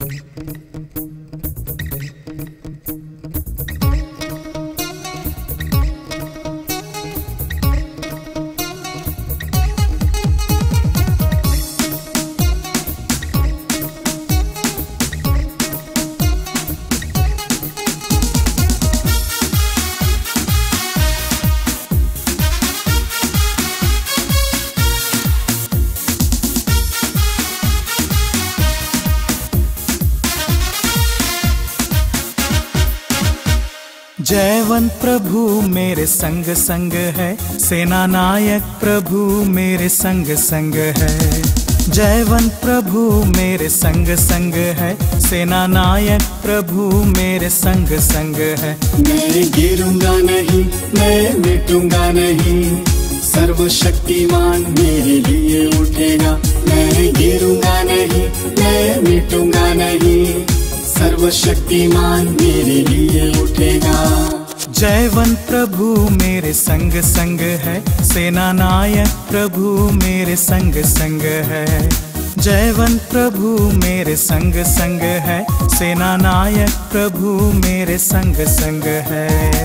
जयवंत प्रभु मेरे संग संग है, सेना नायक प्रभु मेरे संग संग है। जयवंत प्रभु मेरे संग संग है, सेना नायक प्रभु मेरे संग संग है। मैं गिरूंगा नहीं, मैं मिटूंगा नहीं, सर्वशक्तिमान मेरे लिए उठेगा। मैं गिरूंगा नहीं, मैं मिटूंगा नहीं, सर्वशक्तिमान मेरे लिए उठेगा। जयवंत प्रभु मेरे संग संग है, सेना नायक प्रभु मेरे संग संग है। जयवंत प्रभु मेरे संग संग है, सेना नायक प्रभु मेरे संग संग है।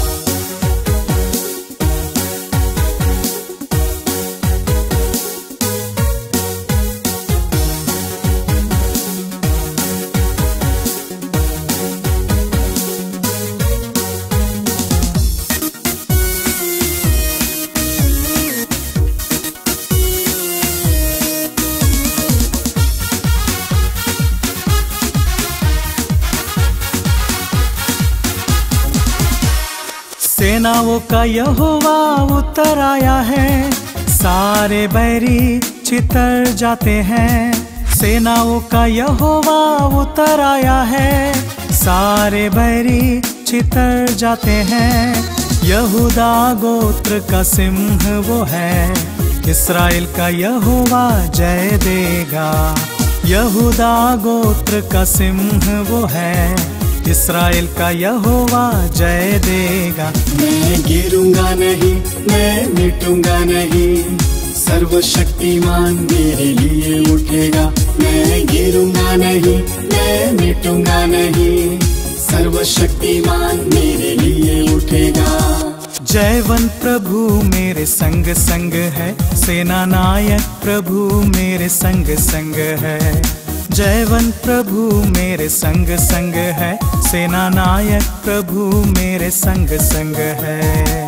सेनाओं का यहोवा उतर आया है, सारे बैरी छितर जाते हैं। सेनाओं का यहोवा उतर आया है, सारे बैरी छितर जाते हैं। यहूदा गोत्र का सिंह वो है, इस्राएल का यहोवा जय देगा। यहूदा गोत्र का सिंह वो है, इस्राएल का यहोवा जय देगा। मैं गिरूंगा नहीं, मैं मिटूंगा नहीं, सर्वशक्तिमान मेरे लिए उठेगा। मैं गिरूंगा नहीं, मैं मिटूंगा नहीं, सर्वशक्तिमान मेरे लिए उठेगा। जयवंत प्रभु मेरे संग संग है, सेना नायक प्रभु मेरे संग संग है। जयवंत प्रभु मेरे संग संग है, सेना नायक प्रभु मेरे संग संग है।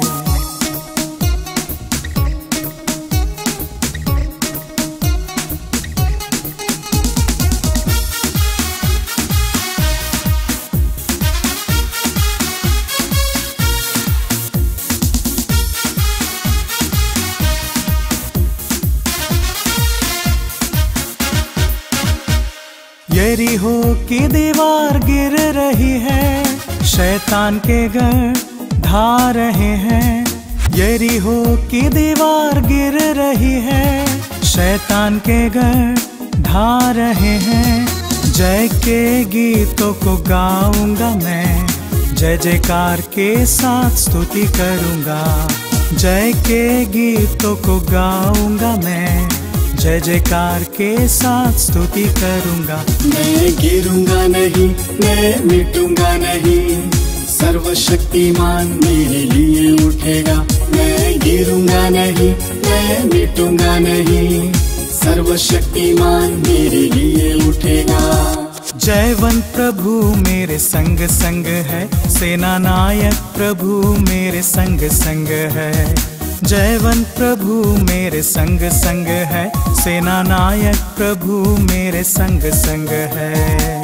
यरीहो की दीवार गिर रही है, शैतान के घर ढा रहे हैं। यरीहो की दीवार गिर रही है, शैतान के घर ढा रहे हैं। जय के गीतों को गाऊंगा मैं, जय जयकार के साथ स्तुति करूंगा। जय के गीतों को गाऊंगा मैं, जय जयकार के साथ स्तुति करूंगा। मैं गिरूंगा नहीं, मैं मिटूंगा नहीं, सर्वशक्तिमान मेरे लिए उठेगा। मैं गिरूंगा नहीं, मैं मिटूंगा नहीं, सर्वशक्तिमान मेरे लिए उठेगा। जयवंत प्रभु मेरे संग संग है, सेना नायक प्रभु मेरे संग संग है। जयवंत प्रभु मेरे संग संग है, सेना नायक प्रभु मेरे संग संग है।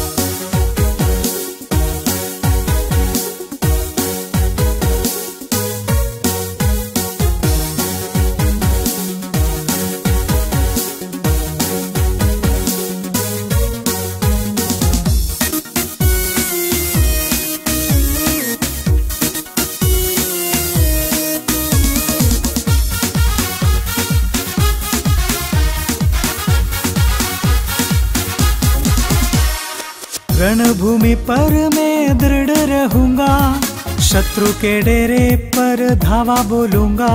रणभूमि पर मैं दृढ़ रहूंगा, शत्रु के डेरे पर धावा बोलूंगा।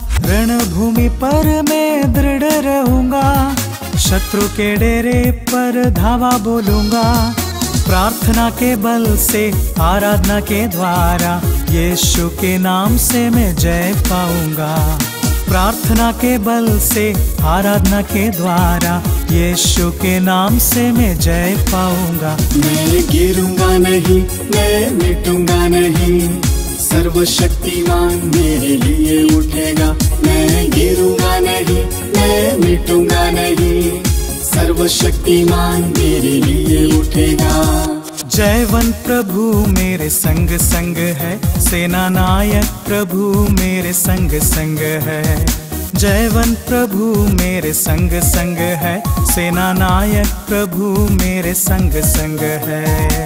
रणभूमि पर मैं दृढ़ रहूंगा, शत्रु के डेरे पर पर धावा बोलूंगा। प्रार्थना के बल से, आराधना के द्वारा यीशु के नाम से मैं जय पाऊंगा। प्रार्थना के बल से, आराधना के द्वारा यीशु के नाम से मैं जय पाऊंगा। मैं गिरूंगा नहीं, मैं मिटूंगा नहीं, सर्वशक्तिमान मेरे लिए उठेगा। मैं गिरूंगा नहीं, मैं मिटूंगा नहीं, सर्वशक्तिमान मेरे लिए उठेगा। जयवंत प्रभु मेरे संग संग है, सेना नायक प्रभु मेरे संग संग है। जयवंत प्रभु मेरे संग संग है, सेना नायक प्रभु मेरे संग संग है।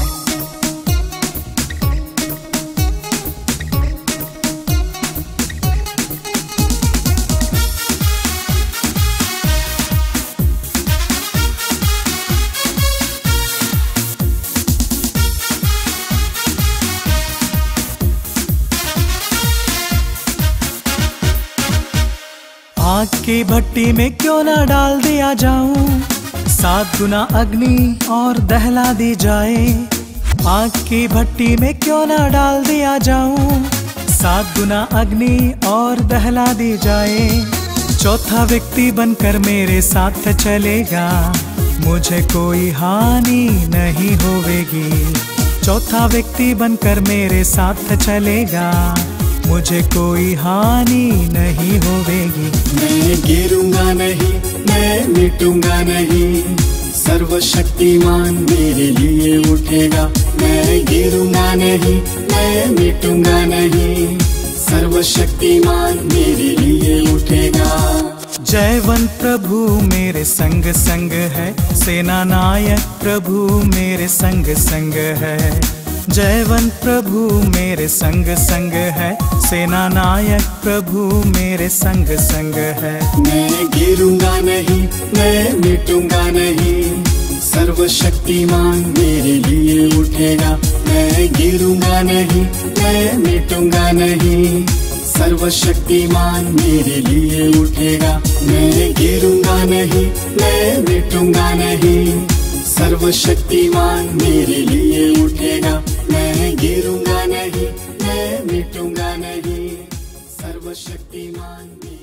आग की भट्टी में क्यों ना डाल दिया जाऊं, 7 गुना अग्नि और दहला दी जाए। आग की भट्टी में क्यों ना डाल दिया जाऊं, 7 गुना अग्नि और दहला दी जाए। चौथा व्यक्ति बनकर मेरे साथ चलेगा, मुझे कोई हानि नहीं होवेगी। चौथा व्यक्ति बनकर मेरे साथ चलेगा, मुझे कोई हानि नहीं होवेगी। मैं गिरूंगा नहीं, मैं मिटूंगा नहीं, सर्वशक्तिमान मेरे लिए उठेगा। मैं गिरूंगा नहीं, मैं मिटूंगा नहीं, सर्वशक्तिमान मेरे लिए उठेगा। जयवंत प्रभु मेरे संग संग है, सेना नायक प्रभु मेरे संग संग है। जयवंत प्रभु मेरे संग संग है, सेना नायक प्रभु मेरे संग संग है। मैं गिरूंगा नहीं, मैं मिटूंगा नहीं, सर्वशक्तिमान मेरे लिए उठेगा। मैं गिरूंगा नहीं, मैं मिटूंगा नहीं, सर्वशक्तिमान मेरे लिए उठेगा। मैं गिरूंगा नहीं, मैं मिटूंगा नहीं, सर्वशक्तिमान मेरे लिए उठेगा। मैं गिरूंगा नहीं, मैं मिटूंगा नहीं, सर्वशक्तिमान